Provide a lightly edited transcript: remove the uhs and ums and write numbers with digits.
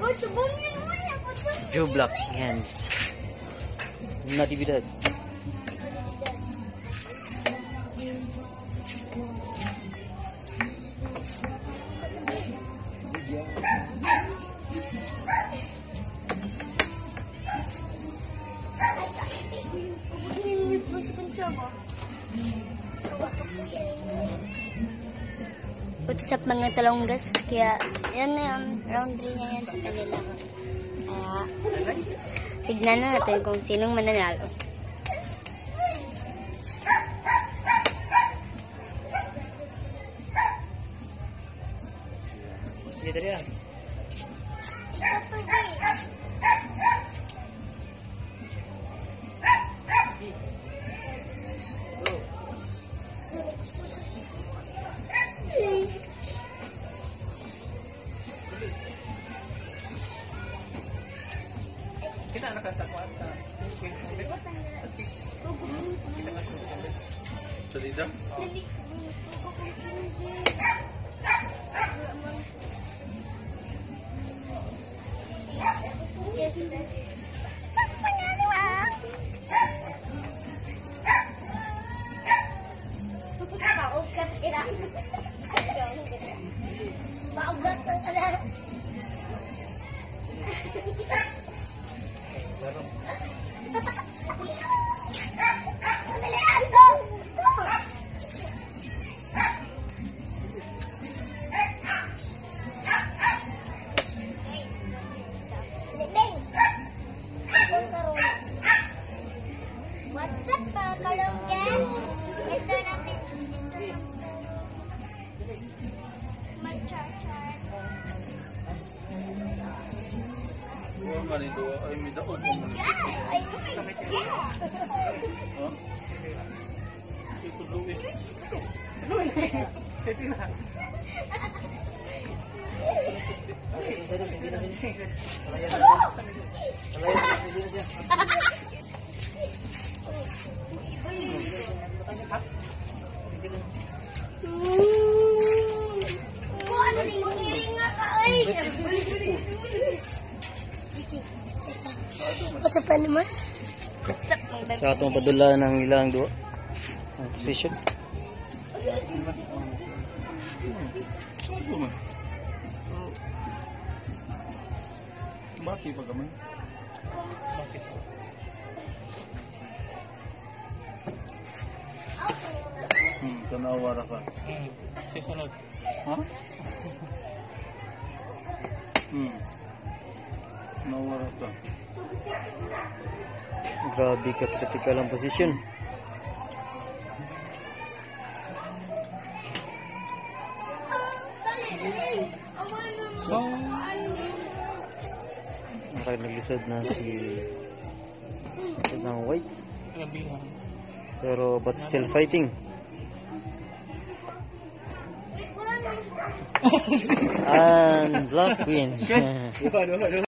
Joe Black hands. Natividad. Putusap mga talonggas, kaya yan na yan, round 3 niya yan sa kanila. Kaya, tignan na natin kung sinong mananalo. Dito rin. Kita anak kata kuat. Solida? Manito ay may daon mo man. Oh. Ito duwi. Ito na. What's up naman? Sa atong padula ng ilang duwa. Ang position. Bati pa gamay. Bakit? Tanawa ra ka. Sisunod. Ha? Nawara ka. Grabe ka critical ang position. So, Naglisod na si ng white. Pero but still fighting. And black win.